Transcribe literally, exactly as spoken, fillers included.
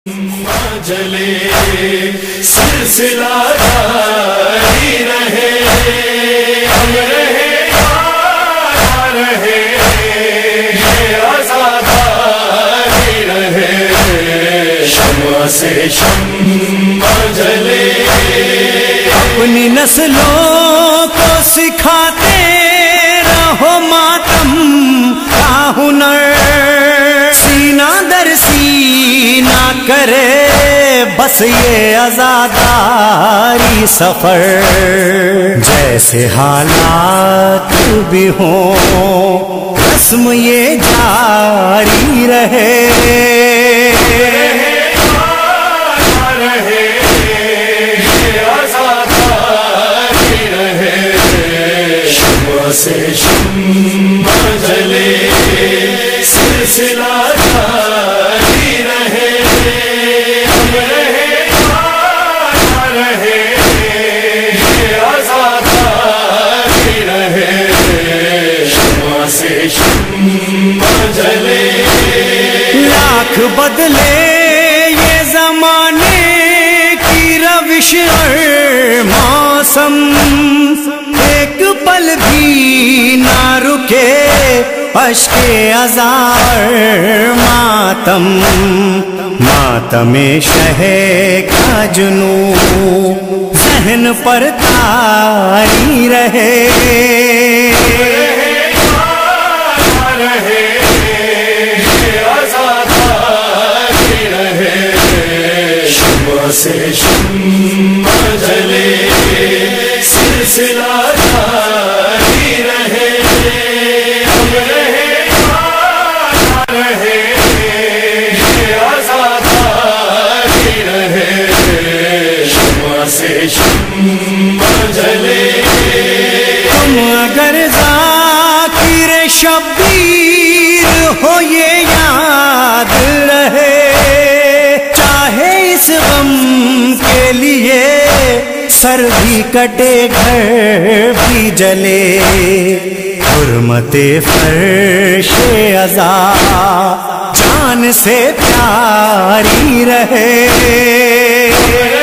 جلے سلسلہ جاری رہے، ہم رہے یا رہے، یہ آزاداری رہے، شمع سے شمع جلے۔ اپنی نسلوں کو سکھاتے رہو ماتم کا ہنر، سینہ در سینہ کرے بس یہ آزاداری سفر، جیسے حالات بھی ہوں رسم یہ جاری رہے۔ سے شمع جلے سلسلہ جاری رہے، ہم رہے یا رہے، یہ آزاداری رہے، شمع سے شمع جلے۔ لاکھ بدلے یہ زمانے کی روش اور موسم، ایک پل بھی نہ رکے اشک ازار ماتم، ماتم شہ کا جنوں ذہن پر طاری رہے۔ سے شمع جلے سلسلہ جاری رہے، ہم رہے یا رہے، یہ آزاداری رہے، شمع سے شمع جلے۔ تم اگر ذاکر شبیر ہو یہ یاد رہے، چاہے اس غم کے لیے سر بھی کٹے گھر بھی جلے، حرمت فرش عزا جان سے پیاری رہے۔